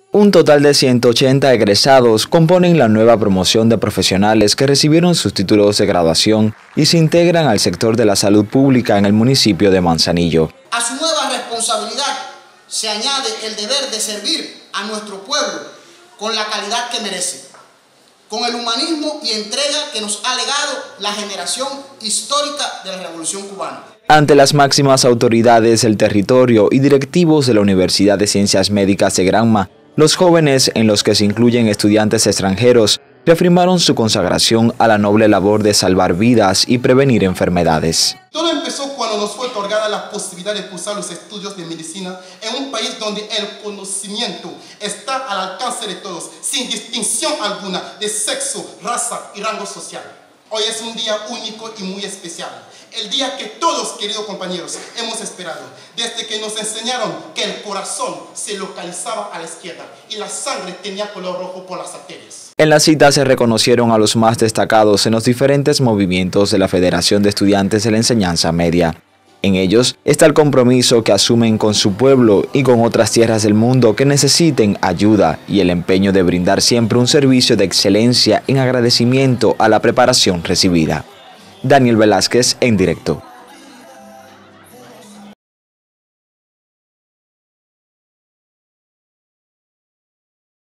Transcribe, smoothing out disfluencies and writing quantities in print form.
Un total de 180 egresados componen la nueva promoción de profesionales que recibieron sus títulos de graduación y se integran al sector de la salud pública en el municipio de Manzanillo. A su nueva responsabilidad se añade el deber de servir a nuestro pueblo con la calidad que merece, con el humanismo y entrega que nos ha legado la generación histórica de la Revolución Cubana. Ante las máximas autoridades del territorio y directivos de la Universidad de Ciencias Médicas de Granma, los jóvenes, en los que se incluyen estudiantes extranjeros, reafirmaron su consagración a la noble labor de salvar vidas y prevenir enfermedades. Todo empezó cuando nos fue otorgada la posibilidad de cursar los estudios de medicina en un país donde el conocimiento está al alcance de todos, sin distinción alguna de sexo, raza y rango social. Hoy es un día único y muy especial. El día que todos, queridos compañeros, hemos esperado, desde que nos enseñaron que el corazón se localizaba a la izquierda y la sangre tenía color rojo por las arterias. En la cita se reconocieron a los más destacados en los diferentes movimientos de la Federación de Estudiantes de la Enseñanza Media. En ellos está el compromiso que asumen con su pueblo y con otras tierras del mundo que necesiten ayuda y el empeño de brindar siempre un servicio de excelencia en agradecimiento a la preparación recibida. Daniel Velázquez en directo.